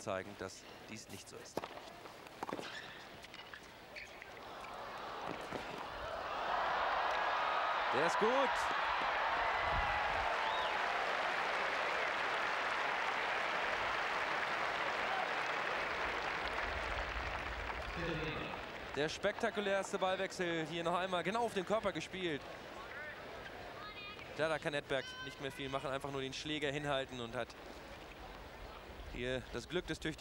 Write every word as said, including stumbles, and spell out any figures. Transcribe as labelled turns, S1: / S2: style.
S1: zeigen, dass dies nicht so ist. Der ist gut. Der spektakulärste Ballwechsel hier noch einmal genau auf den Körper gespielt. Ja, da kann Edberg nicht mehr viel machen, einfach nur den Schläger hinhalten und hat hier das Glück des Tüchtigen.